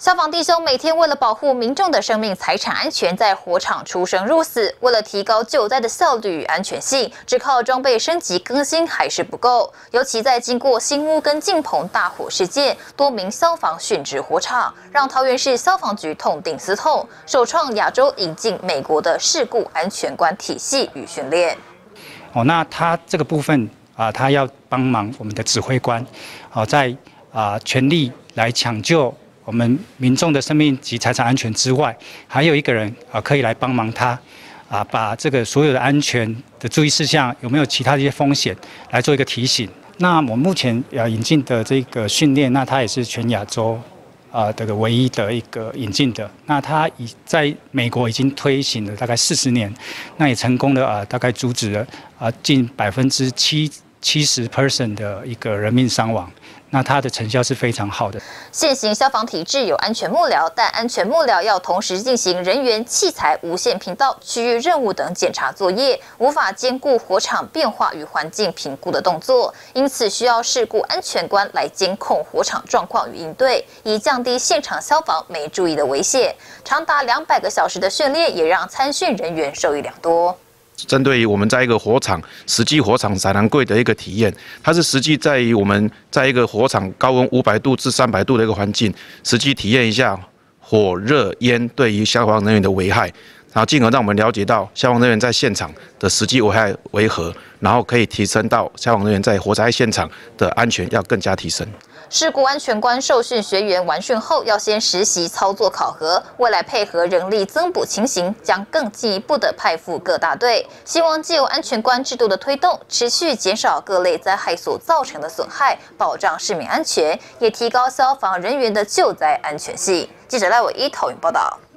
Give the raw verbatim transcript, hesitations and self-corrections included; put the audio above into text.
消防弟兄每天为了保护民众的生命财产安全，在火场出生入死。为了提高救灾的效率与安全性，只靠装备升级更新还是不够。尤其在经过新屋跟进棚大火事件，多名消防殉职火场，让桃园市消防局痛定思痛，首创亚洲引进美国的事故安全观体系与训练。 哦，那他这个部分啊、呃，他要帮忙我们的指挥官，哦，在啊、呃、全力来抢救我们民众的生命及财产安全之外，还有一个人啊、呃、可以来帮忙他啊、呃，把这个所有的安全的注意事项有没有其他的一些风险来做一个提醒。那我目前要引进的这个训练，那它也是全亚洲啊、呃、这个唯一的一个引进的。那它已在美国已经推行了大概四十年，那也成功的啊、呃、大概阻止了啊、呃、近百分之七七十 percent 的一个人命伤亡。那它的成效是非常好的。 现行消防体制有安全幕僚，但安全幕僚要同时进行人员、器材、无线频道、区域任务等检查作业，无法兼顾火场变化与环境评估的动作，因此需要事故安全官来监控火场状况与应对，以降低现场消防没注意的危险。长达两百个小时的训练，也让参训人员受益良多。 针对于我们在一个火场实际火场展览柜的一个体验，它是实际在于我们在一个火场高温五百度至三百度的一个环境，实际体验一下火热烟对于消防人员的危害，然后进而让我们了解到消防人员在现场的实际危害为何，然后可以提升到消防人员在火灾现场的安全要更加提升。 事故安全官受训学员完训后，要先实习操作考核，未来配合人力增补情形，将更进一步的派赴各大队。希望藉由安全官制度的推动，持续减少各类灾害所造成的损害，保障市民安全，也提高消防人员的救灾安全性。记者赖伟一桃园报道。